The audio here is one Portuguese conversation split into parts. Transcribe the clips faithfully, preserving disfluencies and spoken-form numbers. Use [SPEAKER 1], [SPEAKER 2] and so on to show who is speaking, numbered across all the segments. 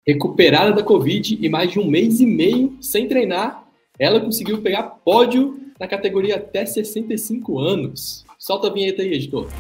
[SPEAKER 1] Recuperada da Covid e mais de um mês e meio sem treinar, ela conseguiu pegar pódio na categoria até sessenta e cinco anos. Solta a vinheta aí, editor.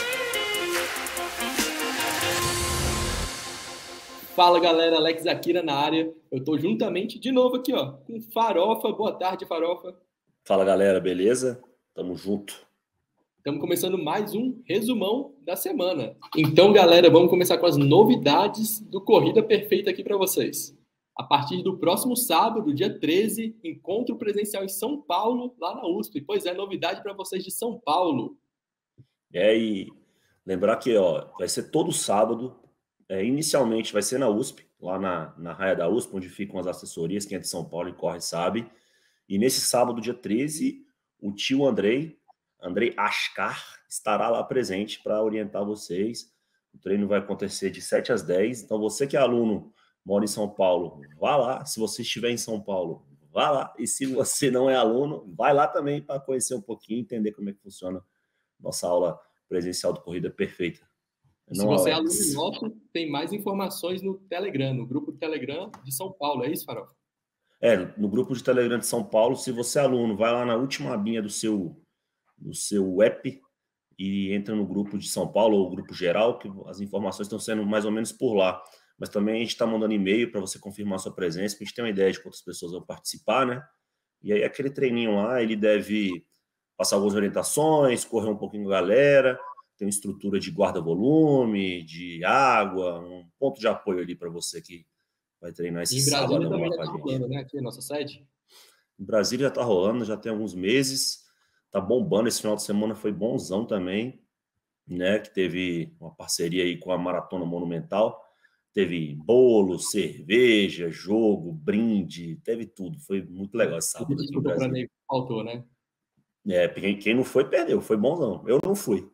[SPEAKER 1] Fala, galera, Alex Akira na área. Eu tô juntamente de novo aqui, ó, com Farofa. Boa tarde, Farofa.
[SPEAKER 2] Fala, galera, beleza? Tamo junto.
[SPEAKER 1] Estamos começando mais um resumão da semana. Então, galera, vamos começar com as novidades do Corrida Perfeita aqui para vocês. A partir do próximo sábado, dia treze, encontro presencial em São Paulo, lá na U S P. Pois é, novidade para vocês de São Paulo.
[SPEAKER 2] É, e lembrar que ó, vai ser todo sábado. É, inicialmente vai ser na U S P, lá na, na raia da U S P, onde ficam as assessorias. Quem é de São Paulo e corre sabe. E nesse sábado, dia treze, o tio Andrei, Andrei Ascar, estará lá presente para orientar vocês. O treino vai acontecer de sete às dez. Então, você que é aluno, mora em São Paulo, vá lá. Se você estiver em São Paulo, vá lá. E se você não é aluno, vai lá também para conhecer um pouquinho, entender como é que funciona nossa aula presencial do Corrida Perfeita.
[SPEAKER 1] Se não, você Alex. é aluno nosso, tem mais informações no Telegram, no grupo do Telegram de São Paulo. É isso, Farofa?
[SPEAKER 2] É, no grupo de Telegram de São Paulo. Se você é aluno, vai lá na última abinha do seu, do seu app e entra no grupo de São Paulo ou grupo geral, que as informações estão sendo mais ou menos por lá. Mas também a gente está mandando e-mail para você confirmar sua presença, para a gente ter uma ideia de quantas pessoas vão participar, né? E aí aquele treininho lá, ele deve passar algumas orientações, correr um pouquinho com a galera, tem uma estrutura de guarda-volume, de água, um ponto de apoio ali para você que vai treinar esse sábado.
[SPEAKER 1] Em Brasília também já está rolando, né? Aqui, nossa sede.
[SPEAKER 2] Em Brasília já está rolando, já tem alguns meses. Tá bombando, esse final de semana foi bonzão também, né? Que teve uma parceria aí com a Maratona Monumental. Teve bolo, cerveja, jogo, brinde, teve tudo. Foi muito legal esse sábado aqui em Brasília.
[SPEAKER 1] Faltou, né?
[SPEAKER 2] É, quem não foi, perdeu. Foi bonzão. Eu não fui.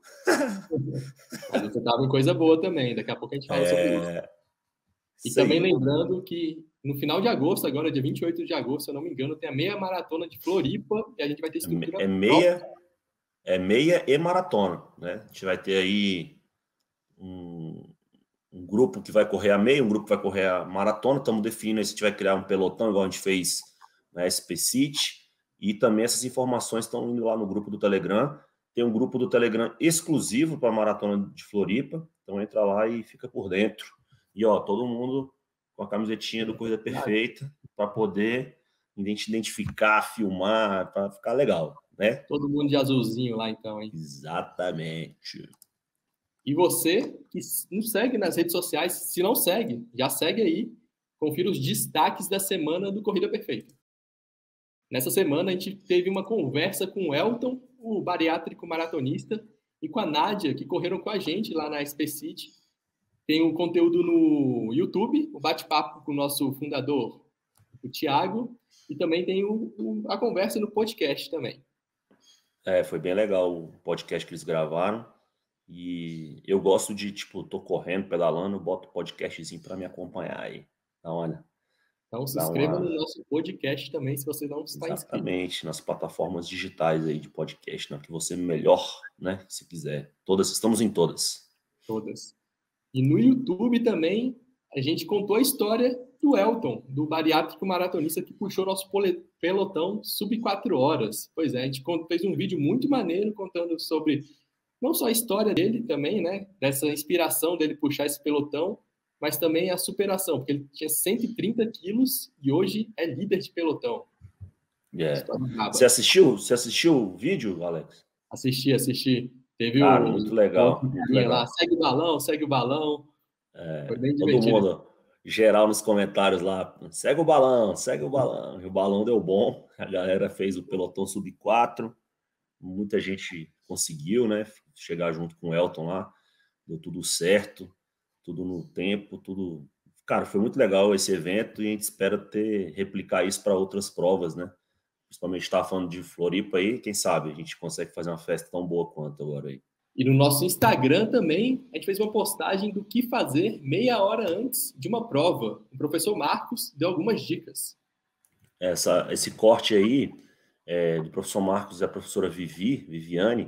[SPEAKER 1] Mas você tava em coisa boa também. Daqui a pouco a gente fala é... sobre isso. E Sei. também lembrando que no final de agosto, agora dia vinte e oito de agosto, se eu não me engano, tem a meia maratona de Floripa e a gente vai ter estrutura.
[SPEAKER 2] É meia, é meia e maratona, né? A gente vai ter aí um, um grupo que vai correr a meia, um grupo que vai correr a maratona. Estamos definindo se a gente vai criar um pelotão, igual a gente fez na S P City. E também essas informações estão indo lá no grupo do Telegram. Tem um grupo do Telegram exclusivo para a maratona de Floripa. Então entra lá e fica por dentro. E ó, todo mundo com a camisetinha do Corrida Perfeita para poder identificar, filmar, para ficar legal, né?
[SPEAKER 1] Todo mundo de azulzinho lá então, hein?
[SPEAKER 2] Exatamente.
[SPEAKER 1] E você que nos segue nas redes sociais, se não segue, já segue aí. Confira os destaques da semana do Corrida Perfeita. Nessa semana a gente teve uma conversa com o Elton, o bariátrico maratonista, e com a Nádia, que correram com a gente lá na S P City. Tem o um conteúdo no YouTube, o bate-papo com o nosso fundador, o Thiago, e também tem o, o, a conversa no podcast também.
[SPEAKER 2] É, foi bem legal o podcast que eles gravaram. E eu gosto de, tipo, tô correndo, pedalando, boto o podcastzinho para me acompanhar aí. Então, olha.
[SPEAKER 1] Então se inscreva uma... no nosso podcast também, se você não está inscrito.
[SPEAKER 2] Exatamente, nas plataformas digitais aí de podcast, na que você melhor, né, se quiser. Todas, estamos em todas.
[SPEAKER 1] Todas. E no YouTube também, a gente contou a história do Elton, do bariátrico maratonista que puxou nosso pelotão sub quatro horas. Pois é, a gente fez um vídeo muito maneiro contando sobre não só a história dele também, né, dessa inspiração dele puxar esse pelotão, mas também a superação, porque ele tinha cento e trinta quilos e hoje é líder de pelotão.
[SPEAKER 2] Yeah. Você assistiu? Você assistiu o vídeo, Alex?
[SPEAKER 1] Assisti, assisti. Teve
[SPEAKER 2] Cara,
[SPEAKER 1] o,
[SPEAKER 2] muito legal,
[SPEAKER 1] o,
[SPEAKER 2] muito legal.
[SPEAKER 1] Lá, segue o balão, segue o balão.
[SPEAKER 2] É,
[SPEAKER 1] Foi bem
[SPEAKER 2] todo
[SPEAKER 1] divertido.
[SPEAKER 2] mundo, geral nos comentários lá, segue o balão, segue o balão. E o balão deu bom, a galera fez o pelotão sub quatro, muita gente conseguiu, né, chegar junto com o Elton lá, deu tudo certo, tudo no tempo, tudo... Cara, foi muito legal esse evento e a gente espera ter, replicar isso para outras provas, né? Principalmente estava falando de Floripa aí, quem sabe a gente consegue fazer uma festa tão boa quanto agora aí.
[SPEAKER 1] E no nosso Instagram também, a gente fez uma postagem do que fazer meia hora antes de uma prova. O professor Marcos deu algumas dicas.
[SPEAKER 2] Essa, esse corte aí, é, do professor Marcos e a professora Vivi, Viviane,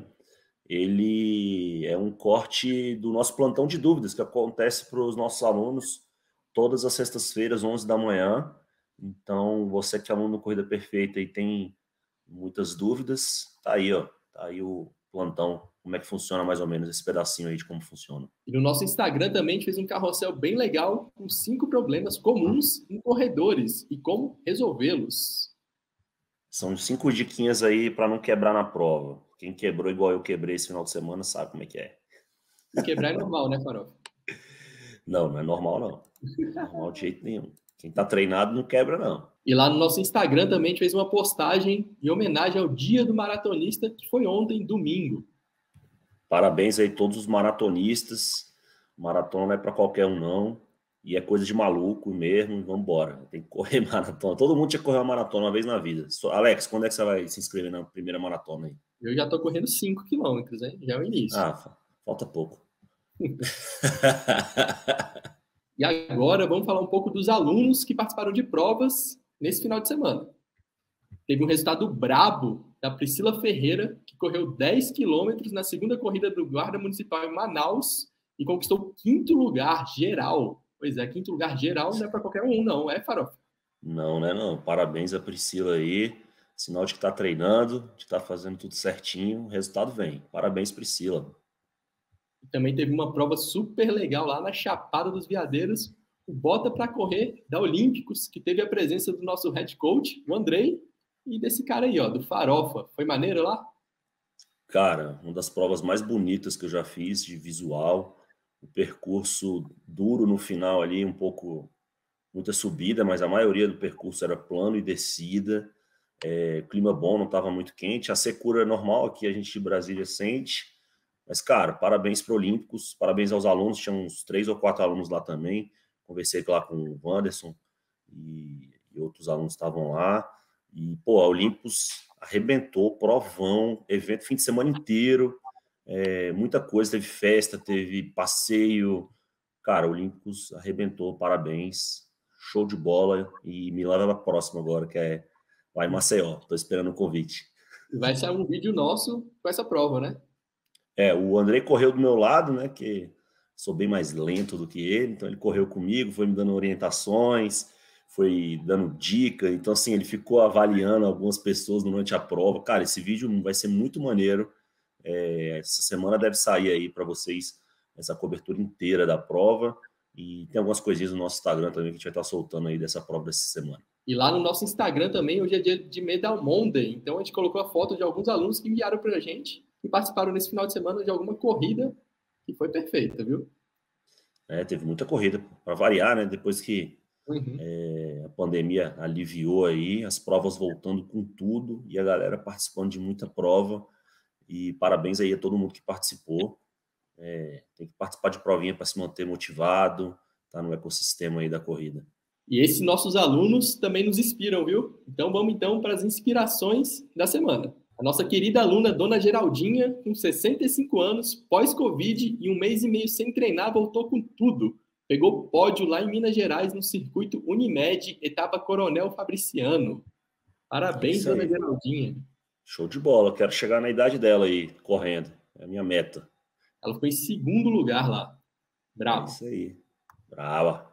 [SPEAKER 2] ele é um corte do nosso plantão de dúvidas que acontece para os nossos alunos todas as sextas-feiras, onze da manhã. Então, você que é aluno do Corrida Perfeita e tem muitas dúvidas, tá aí, ó. Tá aí o plantão, como é que funciona mais ou menos esse pedacinho aí de como funciona.
[SPEAKER 1] E no nosso Instagram também a gente fez um carrossel bem legal com cinco problemas comuns em corredores e como resolvê-los.
[SPEAKER 2] São cinco diquinhas aí para não quebrar na prova. Quem quebrou igual eu quebrei esse final de semana sabe como é que é.
[SPEAKER 1] E quebrar é normal, né, Farofa?
[SPEAKER 2] Não, não é normal, não. Não é normal de jeito nenhum. Quem tá treinado não quebra, não.
[SPEAKER 1] E lá no nosso Instagram também a gente fez uma postagem em homenagem ao Dia do Maratonista, que foi ontem, domingo.
[SPEAKER 2] Parabéns aí a todos os maratonistas. Maratona não é para qualquer um, não. E é coisa de maluco mesmo. Vamos embora. Tem que correr maratona. Todo mundo tinha que correr uma maratona uma vez na vida. Alex, quando é que você vai se inscrever na primeira maratona aí?
[SPEAKER 1] Eu já tô correndo cinco quilômetros, né? Já é o início.
[SPEAKER 2] Ah, falta pouco.
[SPEAKER 1] E agora vamos falar um pouco dos alunos que participaram de provas nesse final de semana. Teve um resultado brabo da Priscila Ferreira, que correu dez quilômetros na segunda corrida do Guarda Municipal em Manaus e conquistou o quinto lugar geral. Pois é, quinto lugar geral não é para qualquer um, não, é, Farofa?
[SPEAKER 2] Não, né, não. Parabéns a Priscila aí. Sinal de que está treinando, de estar tá fazendo tudo certinho. O resultado vem. Parabéns, Priscila.
[SPEAKER 1] E também teve uma prova super legal lá na Chapada dos Veadeiros, o Bota para Correr da Olímpicos, que teve a presença do nosso head coach, o Andrei, e desse cara aí, ó, do Farofa. Foi maneiro lá?
[SPEAKER 2] Cara, uma das provas mais bonitas que eu já fiz de visual. O percurso duro no final ali, um pouco, muita subida, mas a maioria do percurso era plano e descida. É, clima bom, não estava muito quente. A secura normal aqui a gente de Brasília sente. Mas, cara, parabéns para o Olímpicos, parabéns aos alunos. Tinha uns três ou quatro alunos lá também. Conversei lá com o Wanderson e, e outros alunos estavam lá. E, pô, a Olímpicos arrebentou, provão, evento fim de semana inteiro. É, muita coisa, teve festa, teve passeio. Cara, o Olímpicos arrebentou, parabéns. Show de bola. E me leva para a próxima agora, que é lá em Maceió. Estou esperando o convite.
[SPEAKER 1] E vai sair um vídeo nosso com essa prova, né?
[SPEAKER 2] É, o Andrei correu do meu lado, né? Que sou bem mais lento do que ele, então ele correu comigo, foi me dando orientações, foi dando dica. Então, assim, ele ficou avaliando algumas pessoas durante a prova. Cara, esse vídeo vai ser muito maneiro. É, essa semana deve sair aí para vocês essa cobertura inteira da prova. E tem algumas coisinhas no nosso Instagram também que a gente vai estar soltando aí dessa prova dessa semana.
[SPEAKER 1] E lá no nosso Instagram também, hoje é dia de Medal Monday. Então a gente colocou a foto de alguns alunos que enviaram para a gente e participaram nesse final de semana de alguma corrida que foi perfeita, viu?
[SPEAKER 2] É, teve muita corrida, para variar, né? Depois que
[SPEAKER 1] uhum.
[SPEAKER 2] é, a pandemia aliviou aí, as provas voltando com tudo e a galera participando de muita prova. E parabéns aí a todo mundo que participou. É, tem que participar de provinha para se manter motivado, tá no ecossistema aí da corrida.
[SPEAKER 1] E esses nossos alunos também nos inspiram, viu? Então vamos então para as inspirações da semana. A nossa querida aluna Dona Geraldinha, com sessenta e cinco anos, pós-Covid e um mês e meio sem treinar, voltou com tudo. Pegou pódio lá em Minas Gerais, no circuito Unimed, etapa Coronel Fabriciano. Parabéns,
[SPEAKER 2] É
[SPEAKER 1] Dona Geraldinha.
[SPEAKER 2] Show de bola, quero chegar na idade dela aí, correndo. É a minha meta.
[SPEAKER 1] Ela ficou em segundo lugar lá. Bravo.
[SPEAKER 2] É isso aí. Brava.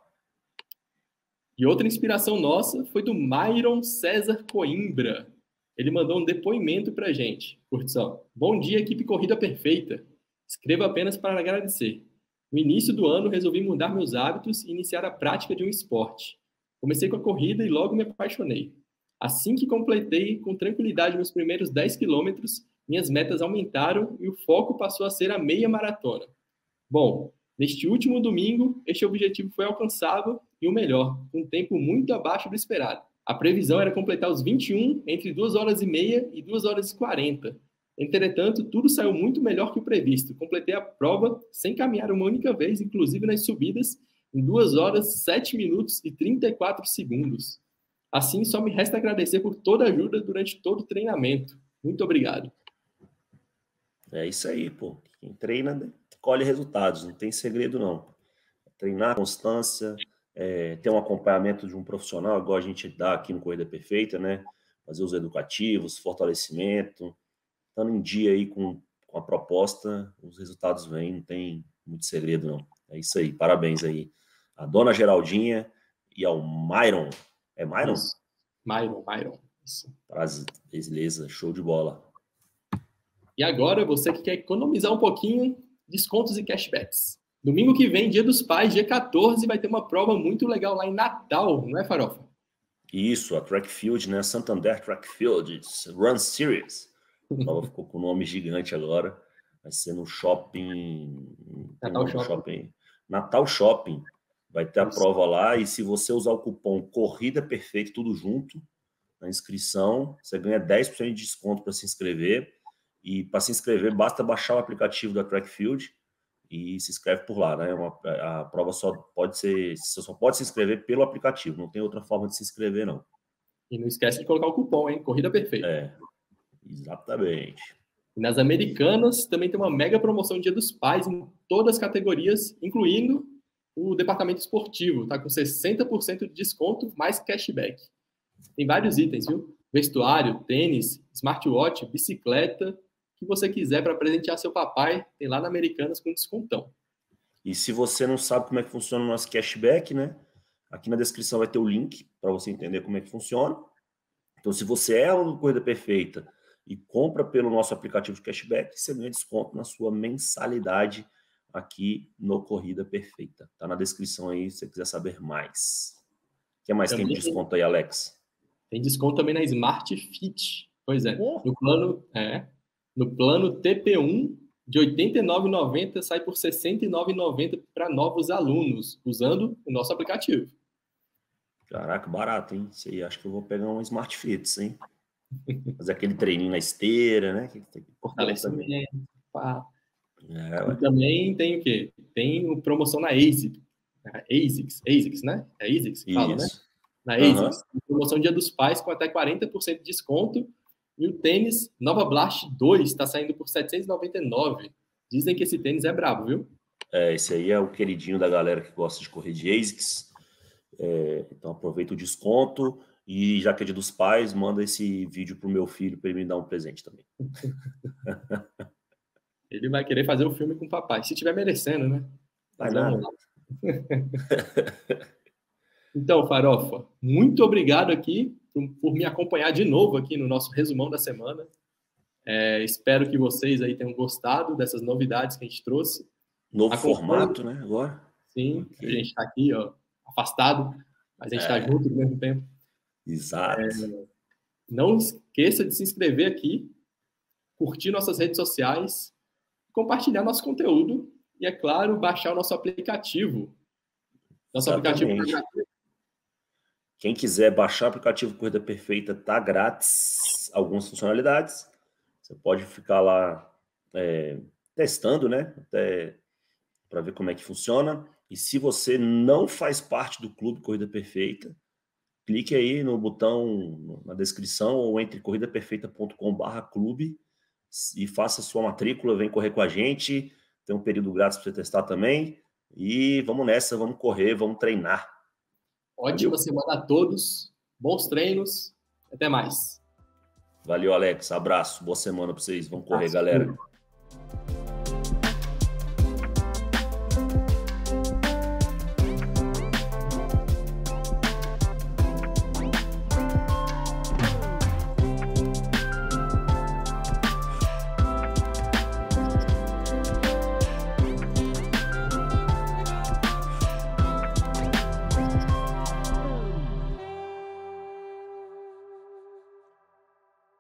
[SPEAKER 1] E outra inspiração nossa foi do Myron César Coimbra. Ele mandou um depoimento pra gente. Curtição. Bom dia, equipe Corrida Perfeita. Escrevo apenas para agradecer. No início do ano, resolvi mudar meus hábitos e iniciar a prática de um esporte. Comecei com a corrida e logo me apaixonei. Assim que completei com tranquilidade meus primeiros dez quilômetros, minhas metas aumentaram e o foco passou a ser a meia maratona. Bom, neste último domingo, este objetivo foi alcançado e o melhor, com um tempo muito abaixo do esperado. A previsão era completar os vinte e um entre duas horas e meia e duas horas e quarenta. Entretanto, tudo saiu muito melhor que o previsto. Completei a prova sem caminhar uma única vez, inclusive nas subidas, em duas horas, sete minutos e trinta e quatro segundos. Assim, só me resta agradecer por toda a ajuda durante todo o treinamento. Muito obrigado.
[SPEAKER 2] É isso aí, pô. Quem treina, né, colhe resultados, não tem segredo, não. Treinar, constância, é, ter um acompanhamento de um profissional, igual a gente dá aqui no Corrida Perfeita, né? Fazer os educativos, fortalecimento, estando em dia aí com, com a proposta, os resultados vêm, não tem muito segredo, não. É isso aí, parabéns aí a Dona Geraldinha e ao Myron. É Myron?
[SPEAKER 1] Isso. Myron, Myron. Isso.
[SPEAKER 2] Prazer, beleza, show de bola.
[SPEAKER 1] E agora, você que quer economizar um pouquinho, descontos e cashbacks. Domingo que vem, Dia dos Pais, dia quatorze, vai ter uma prova muito legal lá em Natal, não é, Farofa?
[SPEAKER 2] Isso, a Track Field, né? Santander Track Field Run Series. A prova ficou com o nome gigante agora. Vai ser no shopping...
[SPEAKER 1] Natal
[SPEAKER 2] um
[SPEAKER 1] Shopping.
[SPEAKER 2] shopping. Natal Shopping. Vai ter a
[SPEAKER 1] Isso.
[SPEAKER 2] prova lá e se você usar o cupom Corrida Perfeita, tudo junto, na inscrição, você ganha dez por cento de desconto para se inscrever. E para se inscrever, basta baixar o aplicativo da Track Field e se inscreve por lá, né? Uma, a prova só pode ser, você só pode se inscrever pelo aplicativo, não tem outra forma de se inscrever, não.
[SPEAKER 1] E não esquece de colocar o cupom, hein? Corrida Perfeita.
[SPEAKER 2] É, exatamente.
[SPEAKER 1] E nas Americanas também tem uma mega promoção Dia dos Pais em todas as categorias, incluindo o departamento esportivo, tá com sessenta por cento de desconto mais cashback. Tem vários itens, viu? Vestuário, tênis, smartwatch, bicicleta, o que você quiser para presentear seu papai, tem lá na Americanas com descontão.
[SPEAKER 2] E se você não sabe como é que funciona o nosso cashback, né? Aqui na descrição vai ter o link para você entender como é que funciona. Então, se você é aluno do Corrida Perfeita e compra pelo nosso aplicativo de cashback, você ganha desconto na sua mensalidade aqui no Corrida Perfeita. Tá na descrição aí, se você quiser saber mais. O que mais também tem de desconto aí, Alex?
[SPEAKER 1] Tem desconto também na Smart Fit. Pois é.
[SPEAKER 2] Oh.
[SPEAKER 1] No plano, é, no plano T P um, de oitenta e nove reais e noventa centavos sai por sessenta e nove reais e noventa centavos para novos alunos, usando o nosso aplicativo.
[SPEAKER 2] Caraca, barato, hein? Isso aí, acho que eu vou pegar um Smart Fits, hein? Fazer aquele treininho na esteira, né?
[SPEAKER 1] Fortalecimento. Pá.
[SPEAKER 2] É,
[SPEAKER 1] e também tem o quê? Tem promoção na ASICS. ASICS, ASICS, né? É ASICS que fala, né? Na ASICS. Uhum. Promoção Dia dos Pais com até quarenta por cento de desconto. E o tênis Nova Blast dois está saindo por setecentos e noventa e nove reais. Dizem que esse tênis é brabo, viu?
[SPEAKER 2] É, esse aí é o queridinho da galera que gosta de correr de ASICS. É, então aproveita o desconto. E já que é Dia dos Pais, manda esse vídeo pro meu filho para ele me dar um presente também.
[SPEAKER 1] Ele vai querer fazer o filme com o papai, se tiver merecendo, né?
[SPEAKER 2] Vai nada.
[SPEAKER 1] Então, Farofa, muito obrigado aqui por, por me acompanhar de novo aqui no nosso resumão da semana. É, espero que vocês aí tenham gostado dessas novidades que a gente trouxe.
[SPEAKER 2] Novo Acompanhe... formato, né? Agora.
[SPEAKER 1] Sim, okay. A gente está aqui, ó, afastado, mas a gente está é. junto ao mesmo tempo.
[SPEAKER 2] Exato. É,
[SPEAKER 1] não esqueça de se inscrever aqui, curtir nossas redes sociais, compartilhar nosso conteúdo e, é claro, baixar o nosso aplicativo. Nosso
[SPEAKER 2] Exatamente.
[SPEAKER 1] aplicativo é gratuito.
[SPEAKER 2] Quem quiser baixar o aplicativo Corrida Perfeita, tá grátis, algumas funcionalidades. Você pode ficar lá é, testando, né? Até para ver como é que funciona. E se você não faz parte do Clube Corrida Perfeita, clique aí no botão na descrição ou entre corrida perfeita ponto com barra clube e faça sua matrícula, vem correr com a gente. Tem um período grátis para você testar também. E vamos nessa, vamos correr, vamos treinar.
[SPEAKER 1] Ótima semana a todos, bons treinos, até mais.
[SPEAKER 2] Valeu, Alex, abraço, boa semana para vocês, vamos correr, galera.